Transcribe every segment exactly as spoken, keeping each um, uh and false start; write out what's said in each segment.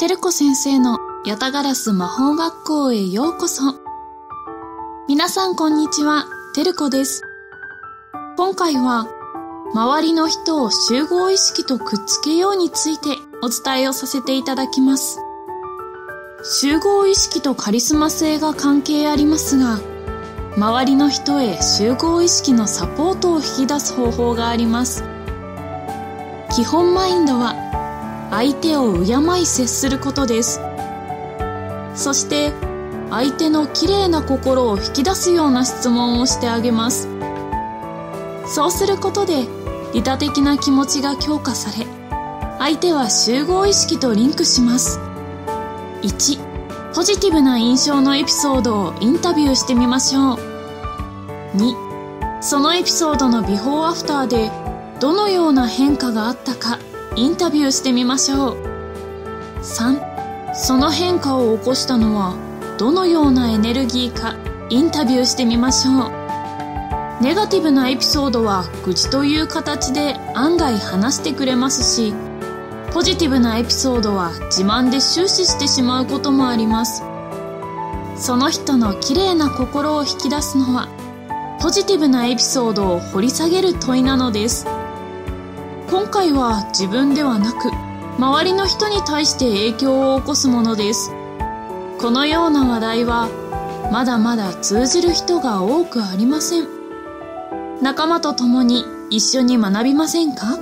てるこ先生のヤタガラス魔法学校へようこそ。皆さんこんにちは、てるこです。今回は周りの人を集合意識とくっつけようについてお伝えをさせていただきます。集合意識とカリスマ性が関係ありますが、周りの人へ集合意識のサポートを引き出す方法があります。基本マインドは相手を敬い接することです。そして相手のきれいな心を引き出すような質問をしてあげます。そうすることで利他的な気持ちが強化され、相手は集合意識とリンクします。いち、ポジティブな印象のエピソードをインタビューしてみましょう。に、そのエピソードのビフォーアフターでどのような変化があったかインタビューしてみましょう。さん、その変化を起こしたのはどのようなエネルギーかインタビューしてみましょう。ネガティブなエピソードは愚痴という形で案外話してくれますし、ポジティブなエピソードは自慢で終始してしまうこともあります。その人のきれいな心を引き出すのはポジティブなエピソードを掘り下げる問いなのです。今回は自分ではなく周りの人に対して影響を起こすものです。このような話題はまだまだ通じる人が多くありません。仲間と共に一緒に学びませんか？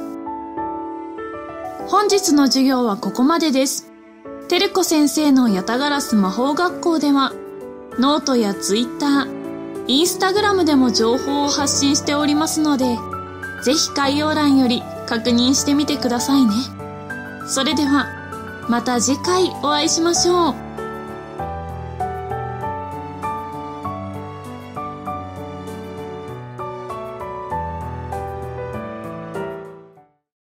本日の授業はここまでです。てるこ先生のヤタガラス魔法学校ではノートやツイッター、インスタグラムでも情報を発信しておりますので、ぜひ概要欄より確認してみてくださいね。それではまた次回お会いしましょう。